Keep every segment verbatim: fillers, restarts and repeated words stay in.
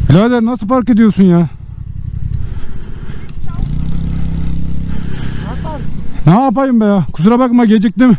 Birader nasıl park ediyorsun ya? Ne yapayım be ya? Kusura bakma, geciktim.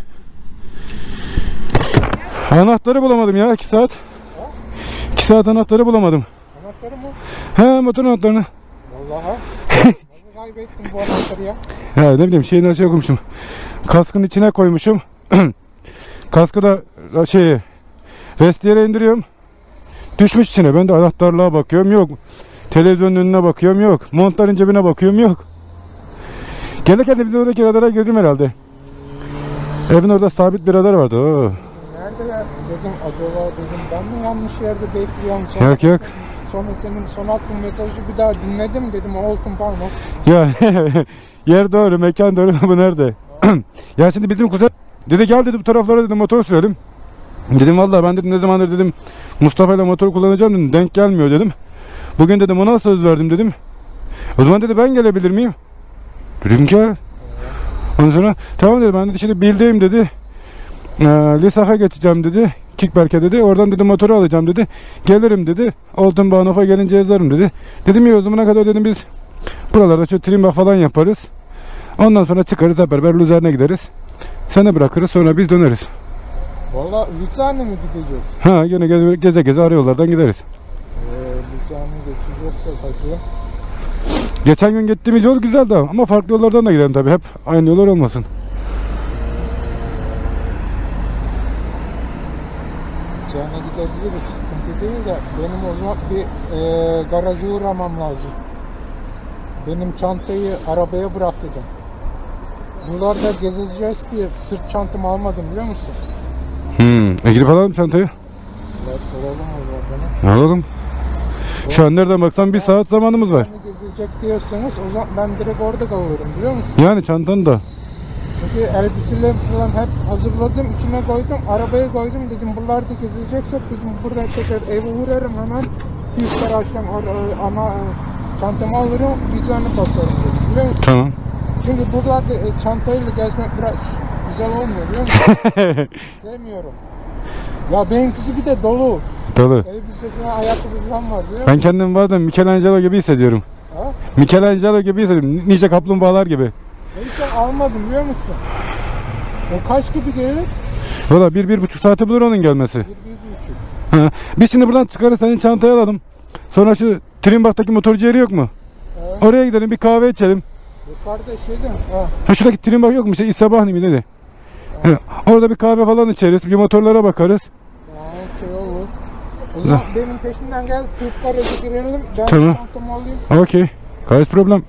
Anahtarı bulamadım ya, iki saat. iki saat anahtarı bulamadım. Anahtarı mı? He, motor anahtarını. Vallahi. Nasıl kaybettin bu anahtarı ya? Ya ne bileyim, şeyden şey koymuşum. Kaskın içine koymuşum. Kaskı da şeyi vestiyere indiriyorum. Düşmüş içine. Ben de anahtarlığa bakıyorum, yok. Televizyonun önüne bakıyorum, yok. Montların cebine bakıyorum, yok. Gelirken de bizim oradaki radara girdim herhalde. Evin orada sabit bir radar vardı. Oo. Nerede ya? Dedim acaba dedim ben mi yanlış yerde bekliyorum? Sonra Yok yok. Sonra senin son attığın mesajı bir daha dinledim, dedim altın parmak. Ya yer doğru, mekan doğru, bu nerede? Ya şimdi bizim kuzen dedi, gel dedi bu taraflara dedi motor sürelim. Dedim vallahi ben dedim ne zamandır dedim Mustafa ile motor kullanacağım dedim, denk gelmiyor dedim. Bugün dedim ona söz verdim dedim. O zaman dedi ben gelebilir miyim? Dedim gel. Ondan sonra tamam dedi, ben dedi şimdi bildiğim dedi e, Lisaf'a geçeceğim dedi, Kickberk'e dedi, oradan dedi motoru alacağım dedi, gelirim dedi, Oltun Bahnhof'a gelince yazarım dedi. Dedim iyi, o zamana kadar dedim biz buralarda şu trimbak falan yaparız, ondan sonra çıkarız hep beraber Luzern'e gideriz, seni bırakırız, sonra biz döneriz. Valla Luzern'e mi gideceğiz? Ha gene geze geze, geze arı yollardan gideriz. Eee Luzern'e geçecekse tabii. Geçen gün gittiğimiz yol güzeldi ama farklı yollardan da gidelim tabii, hep aynı yollar olmasın. Luzern'e gidebiliriz, sıkıntı değil de benim o zaman bir e, garaja uğramam lazım. Benim çantayı arabaya bıraktım. Buralarda gezeceğiz diye sırt çantamı almadım, biliyor musun? Hmm. E gidip alalım çantayı. Evet, alalım o zaman. Alalım. Şu an nereden baksan bir saat zamanımız var. Gezecek diyorsanız o zaman ben direkt orada kalıyorum, biliyor musun? Yani çantanı da. Çünkü elbiseleri falan hep hazırladım, içine koydum, arabaya koydum, dedim buralarda gezeceksek dedim buradan tekrar eve uğrarım hemen. Tüyük garajdan ana çantamı alırım, düzenli basarım dedim, biliyor musun? Tamam. Çünkü buralarda e, çantayla gezmek biraz güzel olmuyor, biliyor musun? Sevmiyorum. Ya benimkisi bir de dolu. Dolu. Elbise falan, ayakkabı falan var, biliyor musun? Ben kendimi bazen Michelangelo gibi hissediyorum. Ha? Michelangelo gibi hissediyorum. Nice kaplumbağalar gibi. Ben hiç almadım, biliyor musun? O kaç gibi gelir? Valla bir, bir buçuk saati bulur onun gelmesi. Bir, bir buçuk. Ha. Biz şimdi buradan çıkarız, senin çantayı alalım. Sonra şu Trimbak'taki motorcu yeri yok mu? Evet. Oraya gidelim, bir kahve içelim. Yukarıda şeyde mi? Ha. Ha şuradaki Trimbak yok mu? İşte İsabahni mi dedi. Ha. Orada bir kahve falan içeriz, bir motorlara bakarız. Ya, okey olur. O zaman benim peşimden gel, Türk garajı girelim. Ben tamam. çantamı alayım. Okey. Gayet problem.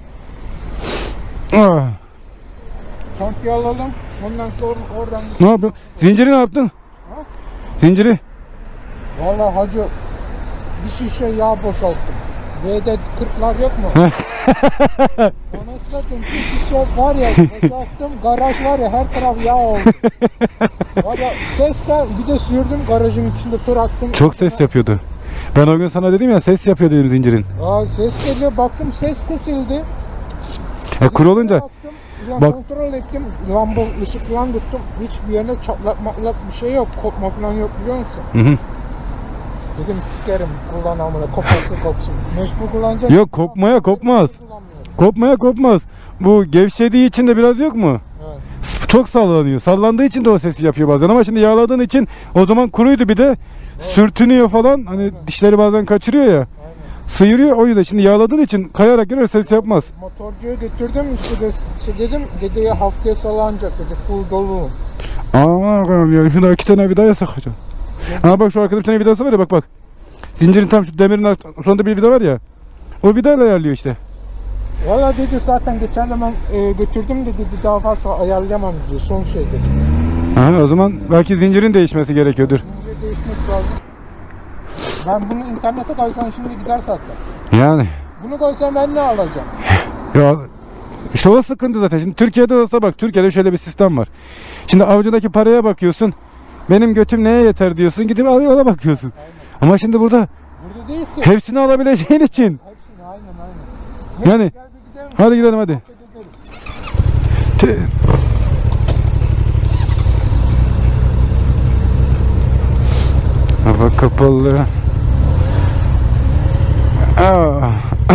Ah. Çantayı alalım. Ondan sonra oradan... Ne yapıyorsun? Zinciri ne yaptın? Ha? Zinciri. Vallahi hacı bir şişe yağ boşalttım. V'de kırklar yok mu? Anasını satayım, bir şişe var ya boşalttım, garaj var ya her taraf yağ oldu. Var ya ses gel, bir de sürdüm garajın içinde tur attım. Çok ses yapıyordu. Ben o gün sana dedim ya, ses yapıyor dedim zincirin. Aa, ses geliyor, baktım ses kesildi. E kuru olunca Baktım, bak, kontrol ettim, lamba ışık falan tuttum, hiçbir yerine çatlak matlak bir şey yok, kopma falan yok, biliyor musun? hı hı. Dedim sikerim kullan amına, koparsa kopsun. Mecbur kullanacak. Yok, kopmaya kopmaz. Kopmaya kopmaz. Bu gevşediği için de biraz yok mu? Evet. Çok sallanıyor. Sallandığı için de o sesi yapıyor bazen, ama şimdi yağladığın için o zaman kuruydu, bir de evet. Sürtünüyor falan. Hani aynen. Dişleri bazen kaçırıyor ya. Aynen. Sıyırıyor, o yüzden şimdi yağladığın için kayarak girer, ses yapmaz. Motorcuya götürdüm işte, de, işte dedim dedeye haftaya sallanacak dedi, full dolu. Aman ya, bir daha iki tane vida sakacağım. Ha bak, şu arkada bir tane vidası var ya, bak bak. Zincirin tam şu demirin sonunda bir vida var ya. O vidayla ayarlıyor işte. Valla dedi zaten geçen de ben e, götürdüm dedi, daha fazla ayarlayamam diyor, son şey dedi. Ha, o zaman belki zincirin değişmesi gerekiyordur. Zincirin değişmesi lazım. Ben bunu internete koysam şimdi gider zaten. Yani. Bunu koysam ben ne alacağım? Ya işte o sıkıntı zaten. Şimdi Türkiye'de olsa bak, Türkiye'de şöyle bir sistem var. Şimdi avucundaki paraya bakıyorsun. Benim götüm neye yeter diyorsun, gidip alıyor ona bakıyorsun. Aynen. Ama şimdi burada burada değil ki. Hepsini alabileceğin için. Hepsini, aynen aynen. Yani Gel bir gidelim. hadi gidelim hadi. Hava kapalı. Ah.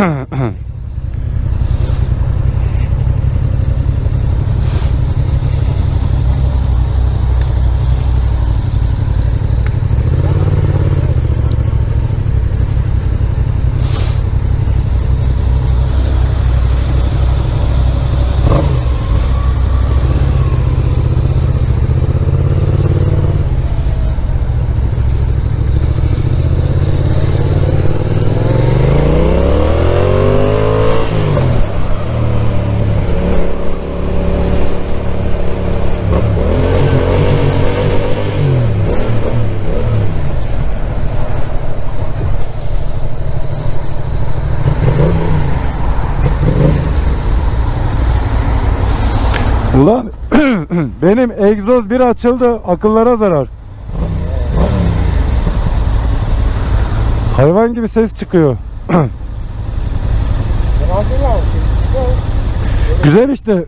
Ulan benim egzoz bir açıldı, akıllara zarar. Hayvan gibi ses çıkıyor. Güzel işte.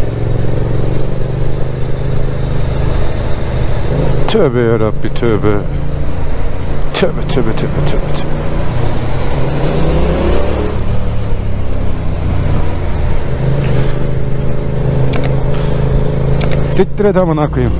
Tövbe yarabbi tövbe. Tövbe tövbe tövbe tövbe tövbe. Siktir et aman akıyım.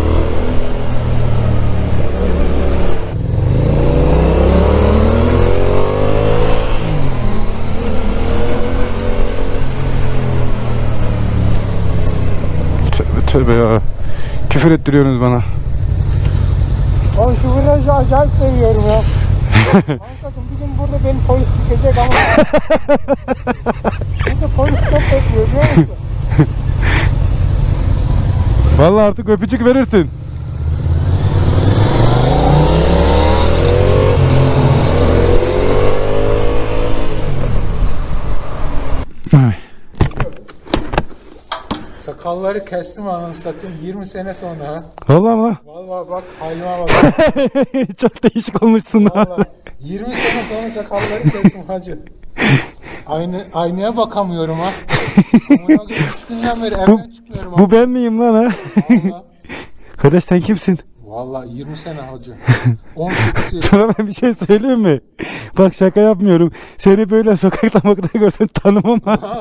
Tövbe tövbe ya. Küfür ettiriyorsunuz bana. Ben şu virajı acayip seviyorum ya. Ansatım bir gün burada beni polis sıkacak ama burada polis çok bekliyor biliyor musun? Vallahi artık öpücük verirsin. Ay. Sakalları kestim anasını satayım yirmi sene sonra. Vallahi mı? Vallahi bak halime bak. Çok değişik olmuşsun ha. Vallahi yirmi sene sonra sakalları kestim hacı. Aynı aynaya bakamıyorum ha. Amına üç günden beri evden çıkıyorum. Bu ben miyim lan ha? Vallahi. Kardeş sen kimsin? Vallahi yirmi sene hacı. on sekiz yıl. Sana ben bir şey söyleyeyim mi? Bak şaka yapmıyorum. Seni böyle sokakta mokakta görsem tanımam ha.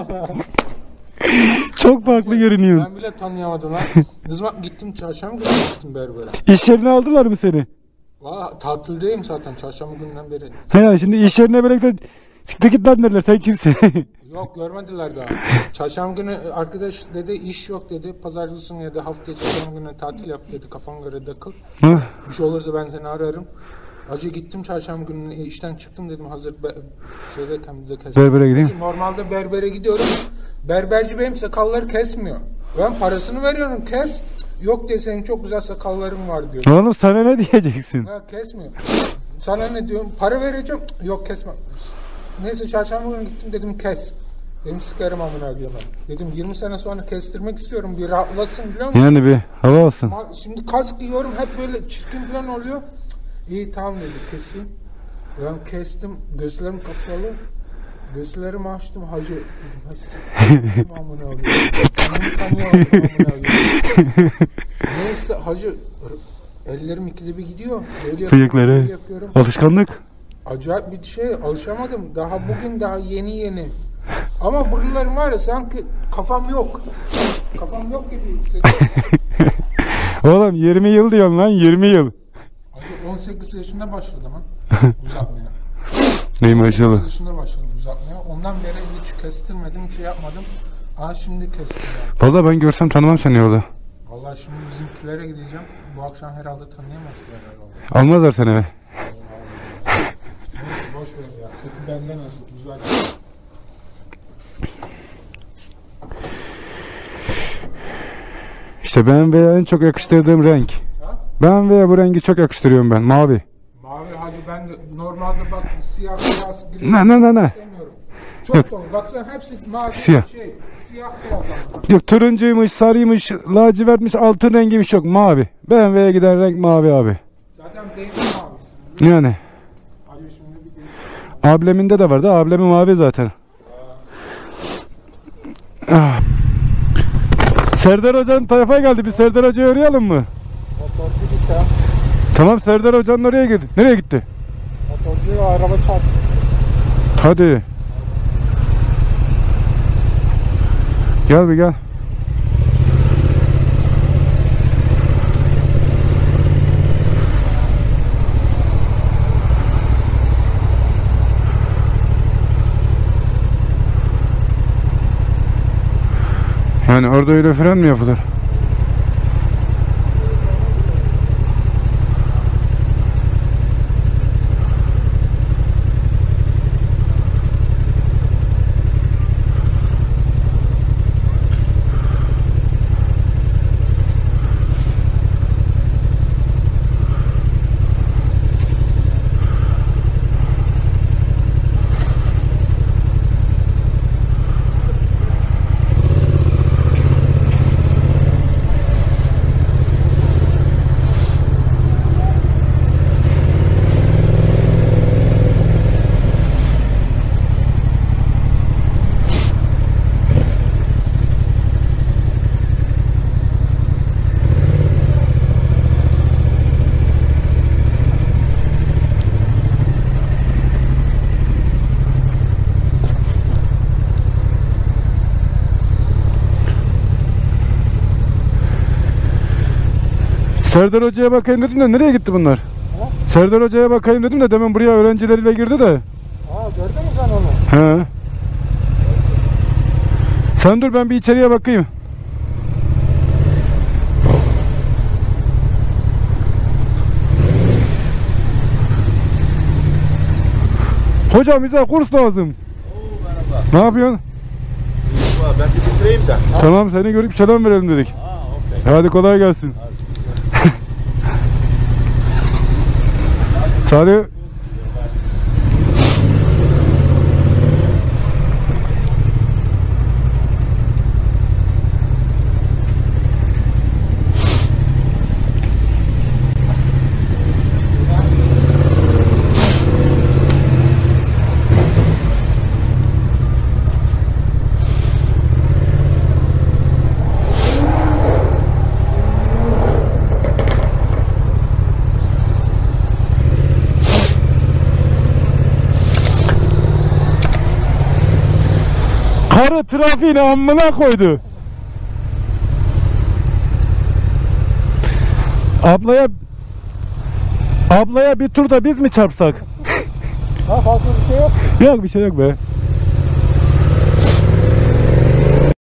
Çok farklı görünüyorsun. Ben bile tanıyamadım lan. Ne zaman gittim çarşamba günü gittim berbere. İş yerine aldılar mı seni? Valla tatildeyim zaten çarşamba gününden beri. He ya şimdi iş yerine birlikte siktir git lan derler sen kimsin? Yok görmediler daha. Çarşamba günü arkadaş dedi iş yok dedi. Pazarcısın ya da haftaya çarşamba günü tatil yap dedi. Kafana göre takıl. Bir şey olursa ben seni ararım. Acı gittim çarşamba günü işten çıktım dedim hazır be, şeydeyken bir de kesin. Berbere gideyim. Normalde berbere gidiyorum. Berberci benim sakalları kesmiyor. Ben parasını veriyorum kes. Yok diye senin çok güzel sakalların var diyor. Oğlum sana ne diyeceksin? Ha, kesmiyor. Sana ne diyorum? Para vereceğim. Yok kesme. Neyse çarşamba günü gittim dedim kes. Dedim sikerim amına diyorlar. Dedim yirmi sene sonra kestirmek istiyorum. Bir rahatlasın biliyor musun? Yani bir hava olsun. Şimdi kask giyiyorum hep böyle çirkin falan oluyor. İyi tamam dedi keseyim. Ben kestim. Gözlerim kapalı. Gözlerimi açtım hacı dedim. Hacı siktim amına diyorum. Bunu tanıyamadım amına diyorum. Neyse hacı ellerim ikide bir gidiyor. Böyle Bıyıkları. yapıyorum, yapıyorum. Alışkanlık. Acayip bir şey alışamadım. Daha bugün daha yeni yeni. Ama buralarım var ya sanki kafam yok. Kafam yok gibi hissediyorum. Oğlum yirmi yıl diyorsun lan yirmi yıl. Hadi on sekiz yaşında başladım ha. Uzatmaya. Ey maşallah. on sekiz yaşında başladım uzatmaya. Ondan beri hiç kestirmedim, bir şey yapmadım. Aa şimdi kestim ya. Valla ben görsem tanımam seni orada. Vallahi şimdi bizimkilere gideceğim. Bu akşam herhalde tanıyamazlar herhalde. Almazlar seni eve. Neyse boş ver ya. Kötü benden olsun. Güzel. İşte ben ve en çok yakıştırdığım renk. Ha? Ben ve bu rengi çok yakıştırıyorum ben. Mavi. Mavi hacı ben de normalde bak siyah beyaz gri Ne ne ne ne. istemiyorum. Çok dolu. Baksana hepsi mavi Siyah. şey. Siyah beyaz ama. Yok turuncuymuş, sarıymış, lacivertmiş, altın rengiymiş yok. Mavi. B M W'ye giden renk mavi abi. Zaten benim mavisi. Yani. Hacı şimdi bir değişik. Ableminde de vardı. Ablemi mavi zaten. Ah. Serdar Hoca'nın tayfaya geldi. Bir Serdar Hoca'yı arayalım mı? Motorcu gitti ha. Tamam Serdar Hoca'nın oraya girdi. Nereye gitti? Motorcu araba çarptı. Hadi. Gel bir gel. Yani orada öyle fren mi yapılır? Serdar Hoca'ya bakayım dedim de nereye gitti bunlar? Ha? Serdar Hoca'ya bakayım dedim de demin buraya öğrencileriyle girdi de. Aa, gördün mü sen onu? He. Sen dur ben bir içeriye bakayım. Hocam bize kurs lazım. Oo, merhaba. Ne yapıyorsun? Merhaba, ben bir bitireyim de. Tamam seni görüp selam verelim dedik. Aa, okey. Hadi kolay gelsin. Salih. Karı trafiğini amına koydu. Ablaya Ablaya bir tur da biz mi çarpsak? Ha, fazla bir şey yok. Yok bir şey yok be.